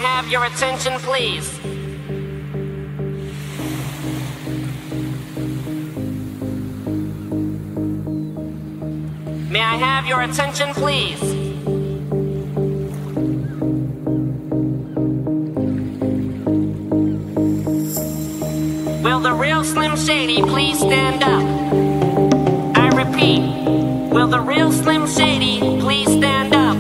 have your attention, please? May I have your attention, please? Will the real Slim Shady please stand up? I repeat, will the real Slim Shady please stand up?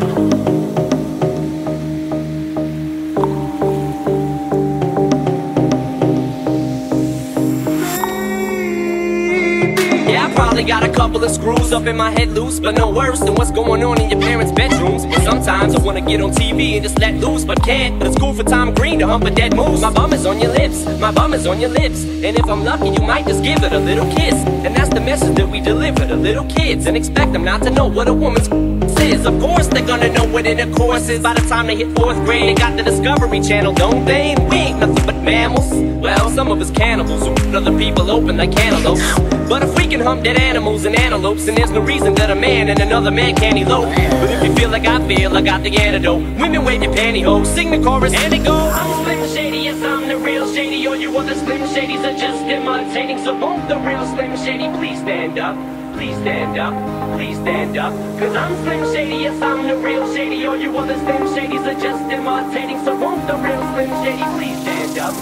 Yeah, I probably got a couple of screws up in my head loose, but no worse than what's going on in your parents' bedrooms. And sometimes I wanna get on TV and just let loose, but can't. But it's cool for Tom Green to hump a dead moose. My bum is on your lips, my bum is on your lips. And if I'm lucky, you might just give it a little kiss. And that's the message that we deliver to little kids, and expect them not to know what a woman's is. Of course they're gonna know what intercourse is by the time they hit 4th grade. They got the Discovery Channel, don't they? We ain't nothing but mammals. Well, some of us cannibals who put other people open like cantaloupes. But if we can hump dead animals and antelopes, then there's no reason that a man and another man can't elope. But if you feel like I feel, I got the antidote. Women wave your pantyhose, sing the chorus, and it goes. I'm Slim Shady, yes I'm the real Shady. All you other Slim Shadys are just imitating. So won't the real Slim Shady please stand up? Please stand up, please stand up. Cause I'm Slim Shady, yes I'm the real Shady. All you other Slim Shadys are just imitating. So won't the real Slim Shady please stand up?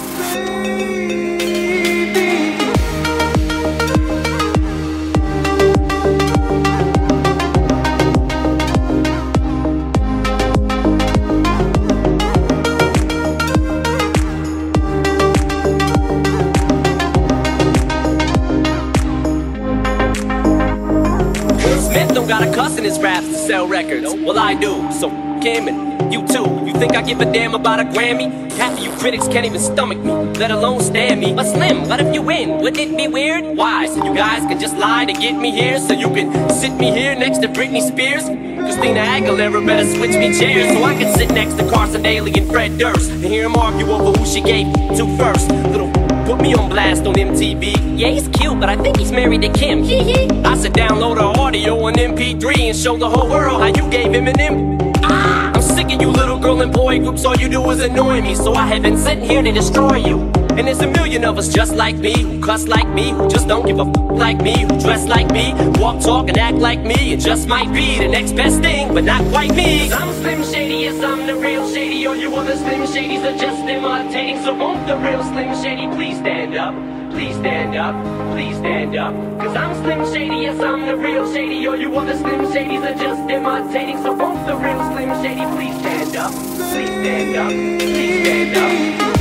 Smith don't got a cuss in his raps to sell records. Well, I do, so him and you too. You think I give a damn about a Grammy? Half of you critics can't even stomach me, let alone stand me. But Slim, what if you win? Wouldn't it be weird? Why? So you guys can just lie to get me here, so you can sit me here next to Britney Spears? Christina Aguilera better switch me chairs so I can sit next to Carson Daly and Fred Durst and hear them argue over who she gave to first. Little put me on blast on MTV. Yeah, he's cute, but I think he's married to Kim. I said download her audio on MP3 and show the whole world how you gave him an M. I'm sick of you little girl and boy groups, all you do is annoy me. So I have been sent here to destroy you. And there's a million of us just like me, who cuss like me, who just don't give a f like me, who dress like me, walk, talk, and act like me. It just might be the next best thing, but not quite me. Cause I'm Slim Shady, yes I'm the real Shady. All you other Slim Shadys are just imitating. So won't the real Slim Shady please stand up? Please stand up, please stand up. Cause I'm Slim Shady, yes I'm the real Shady. All you other Slim Shadys are just imitating. So won't the real Slim Shady please stand up? Please stand up, please stand up.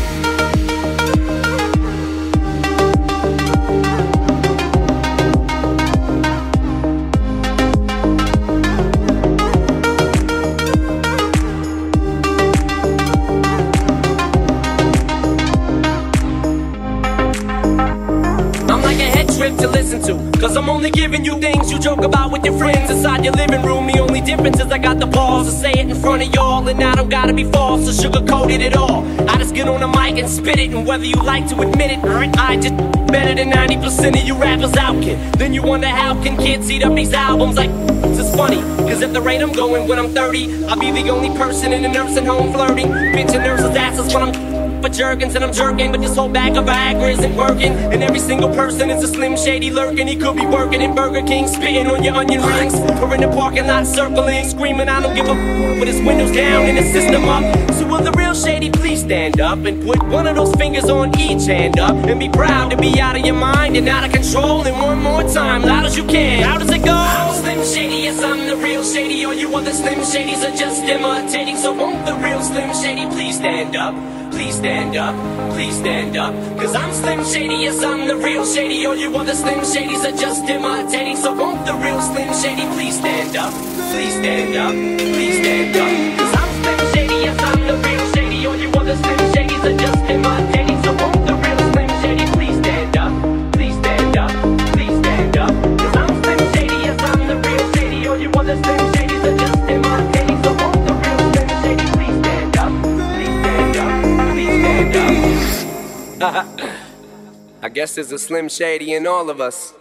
To listen to, cause I'm only giving you things you joke about with your friends inside your living room. The only difference is I got the balls to say it in front of y'all, and I don't gotta be false or sugarcoated at all. I just get on the mic and spit it, and whether you like to admit it, I just better than 90% of you rappers out, kid. Then you wonder how can kids eat up these albums like it's funny, cause at the rate I'm going when I'm 30, I'll be the only person in a nursing home flirting, bitching nurses' asses when I'm for Jergens and I'm jerking, but this whole bag of Viagra isn't working. And every single person is a Slim Shady lurking. He could be working at Burger King, spitting on your onion rings, or in the parking lot circling, screaming I don't give a f with his windows down and his system up. So will the real Shady please stand up and put one of those fingers on each hand up and be proud to be out of your mind and out of control. And one more time, loud as you can, how does it go? I'm Slim Shady, yes I'm the real Shady. All you other Slim Shadys are just imitating. So won't the real Slim Shady please stand up? Please stand up, please stand up. Cause I'm Slim Shady, yes I'm the real Shady. All you other Slim Shadys are just imitating. So won't the real Slim Shady please stand up? Please stand up, please stand up. Cause I'm Slim Shady, yes I'm the real Shady. All you other Slim Shadys are just imitating. So won't the real Slim Shady please stand up? Please stand up, please stand up. Cause I'm Slim Shady, yes I'm the real Shady. All you other Slim Shadys are just imitating. So won't the real Slim Shady please stand up? Please stand up. I guess there's a Slim Shady in all of us.